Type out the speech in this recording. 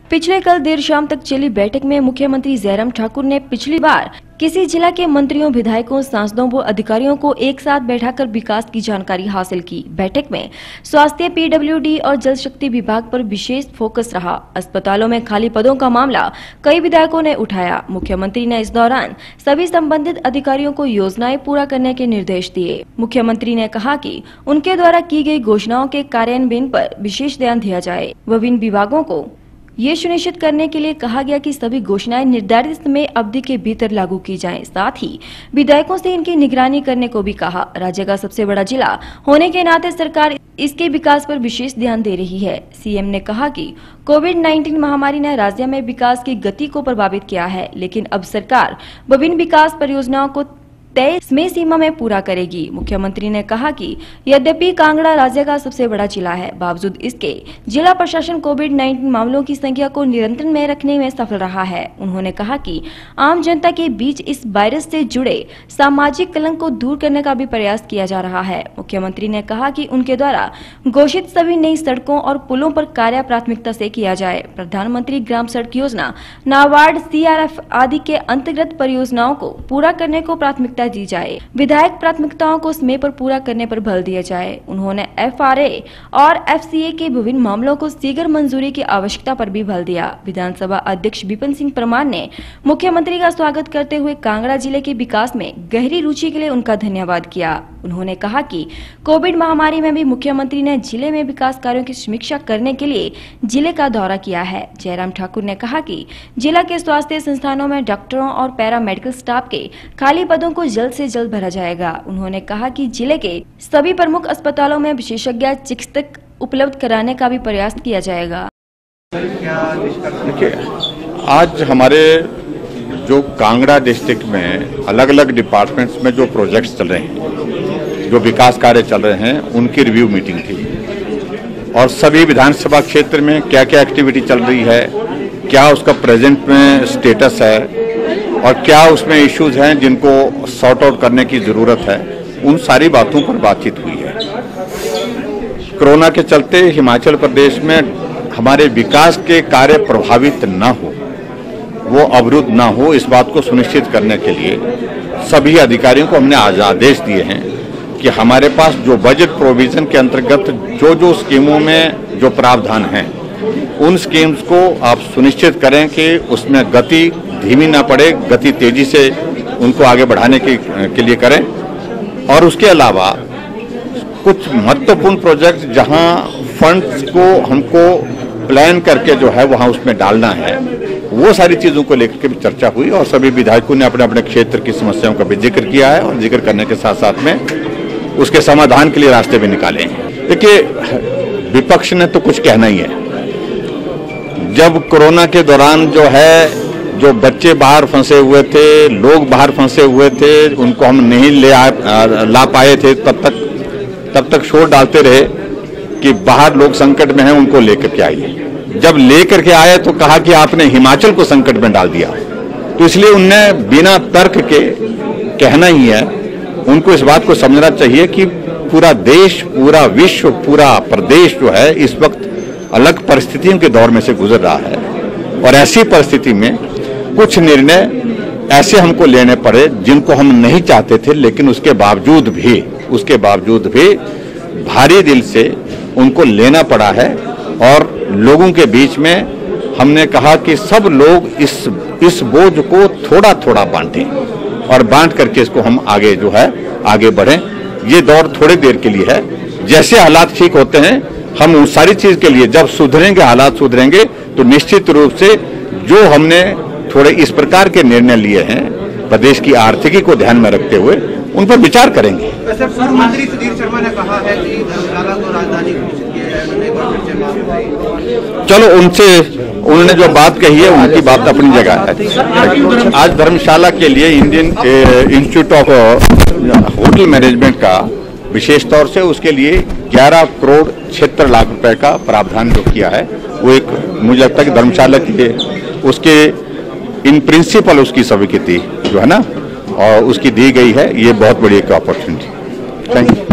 पिछले कल देर शाम तक चली बैठक में मुख्यमंत्री जयराम ठाकुर ने पिछली बार किसी जिला के मंत्रियों, विधायकों, सांसदों व अधिकारियों को एक साथ बैठाकर विकास की जानकारी हासिल की। बैठक में स्वास्थ्य, पीडब्ल्यूडी और जल शक्ति विभाग पर विशेष फोकस रहा। अस्पतालों में खाली पदों का मामला कई विधायकों ने उठाया। मुख्यमंत्री ने इस दौरान सभी संबंधित अधिकारियों को योजनाएं पूरा करने के निर्देश दिए। मुख्यमंत्री ने कहा कि उनके द्वारा की गई घोषणाओं के कार्यान्वयन पर विशेष ध्यान दिया जाए। विभिन्न विभागों को ये सुनिश्चित करने के लिए कहा गया कि सभी घोषणाएं निर्धारित समय अवधि के भीतर लागू की जाएं। साथ ही विधायकों से इनकी निगरानी करने को भी कहा। राज्य का सबसे बड़ा जिला होने के नाते सरकार इसके विकास पर विशेष ध्यान दे रही है। सीएम ने कहा कि कोविड-19 महामारी ने राज्य में विकास की गति को प्रभावित किया है, लेकिन अब सरकार विभिन्न विकास परियोजनाओं को तय समय सीमा में पूरा करेगी। मुख्यमंत्री ने कहा कि यद्यपि कांगड़ा राज्य का सबसे बड़ा जिला है, बावजूद इसके जिला प्रशासन कोविड-19 मामलों की संख्या को नियंत्रण में रखने में सफल रहा है। उन्होंने कहा कि आम जनता के बीच इस वायरस से जुड़े सामाजिक कलंक को दूर करने का भी प्रयास किया जा रहा है। मुख्यमंत्री ने कहा कि उनके द्वारा घोषित सभी नई सड़कों और पुलों पर कार्य प्राथमिकता से किया जाए। प्रधानमंत्री ग्राम सड़क योजना, नाबार्ड, सीआरएफ आदि के अंतर्गत परियोजनाओं को पूरा करने को प्राथमिकता दी जाए। विधायक प्राथमिकताओं को समय पर पूरा करने पर बल दिया जाए। उन्होंने एफआरए और एफसीए के विभिन्न मामलों को शीघ्र मंजूरी की आवश्यकता पर भी बल दिया। विधानसभा अध्यक्ष विपिन सिंह परमार ने मुख्यमंत्री का स्वागत करते हुए कांगड़ा जिले के विकास में गहरी रुचि के लिए उनका धन्यवाद किया। उन्होंने कहा कि कोविड महामारी में भी मुख्यमंत्री ने जिले में विकास कार्यों की समीक्षा करने के लिए जिले का दौरा किया है। जयराम ठाकुर ने कहा कि जिला के स्वास्थ्य संस्थानों में डॉक्टरों और पैरामेडिकल स्टाफ के खाली पदों को जल्द से जल्द भरा जाएगा। उन्होंने कहा कि जिले के सभी प्रमुख अस्पतालों में विशेषज्ञ चिकित्सक उपलब्ध कराने का भी प्रयास किया जाएगा। देखिए, आज हमारे जो कांगड़ा डिस्ट्रिक्ट में अलग अलग डिपार्टमेंट्स में जो प्रोजेक्ट्स चल रहे हैं, जो विकास कार्य चल रहे हैं, उनकी रिव्यू मीटिंग थी और सभी विधानसभा क्षेत्र में क्या क्या एक्टिविटी चल रही है, क्या उसका प्रेजेंट में स्टेटस है और क्या उसमें इश्यूज हैं जिनको सॉर्ट आउट करने की ज़रूरत है, उन सारी बातों पर बातचीत हुई है। कोरोना के चलते हिमाचल प्रदेश में हमारे विकास के कार्य प्रभावित न हो, वो अवरुद्ध ना हो, इस बात को सुनिश्चित करने के लिए सभी अधिकारियों को हमने आज आदेश दिए हैं कि हमारे पास जो बजट प्रोविजन के अंतर्गत जो जो स्कीमों में जो प्रावधान हैं, उन स्कीम्स को आप सुनिश्चित करें कि उसमें गति धीमी ना पड़े, गति तेजी से उनको आगे बढ़ाने के लिए करें। और उसके अलावा कुछ महत्वपूर्ण प्रोजेक्ट जहां फंड्स को हमको प्लान करके जो है वहां उसमें डालना है, वो सारी चीज़ों को लेकर के भी चर्चा हुई और सभी विधायकों ने अपने अपने क्षेत्र की समस्याओं का भी जिक्र किया है और जिक्र करने के साथ साथ में उसके समाधान के लिए रास्ते भी निकाले हैं। देखिए, विपक्ष ने तो कुछ कहना ही है। जब कोरोना के दौरान जो है, जो बच्चे बाहर फंसे हुए थे, लोग बाहर फंसे हुए थे, उनको हम नहीं ला पाए थे, तब तक शोर डालते रहे कि बाहर लोग संकट में हैं, उनको लेकर के आइए। जब लेकर के आए तो कहा कि आपने हिमाचल को संकट में डाल दिया, तो इसलिए उनने बिना तर्क के कहना ही है। उनको इस बात को समझना चाहिए कि पूरा देश, पूरा विश्व, पूरा प्रदेश जो है इस वक्त अलग परिस्थितियों के दौर में से गुजर रहा है और ऐसी परिस्थिति में कुछ निर्णय ऐसे हमको लेने पड़े जिनको हम नहीं चाहते थे, लेकिन उसके बावजूद भी भारी दिल से उनको लेना पड़ा है। और लोगों के बीच में हमने कहा कि सब लोग इस बोझ को थोड़ा थोड़ा बांटें और बांट करके इसको हम आगे बढ़ें। ये दौर थोड़ी देर के लिए है। जैसे हालात ठीक होते हैं, हम उन सारी चीज के लिए जब सुधरेंगे, हालात सुधरेंगे, तो निश्चित रूप से जो हमने थोड़े इस प्रकार के निर्णय लिए हैं प्रदेश की आर्थिकी को ध्यान में रखते हुए, उन पर विचार करेंगे। पूर्व मंत्री सुधीर शर्मा ने कहा है कि धर्मशाला को राजधानी घोषित किया जाए। चलो, उन्होंने जो बात कही है उनकी बात अपनी जगह है। आज धर्मशाला के लिए Indian institute of hotel management का विशेष तौर से उसके लिए 11 करोड़ 76 लाख रुपए का प्रावधान जो किया है, वो एक मुझे लगता है कि धर्मशाला के लिए उसके इन प्रिंसिपल उसकी स्वीकृति जो है ना, और उसकी दी गई है। ये बहुत बड़ी एक अपॉर्चुनिटी। Thank you.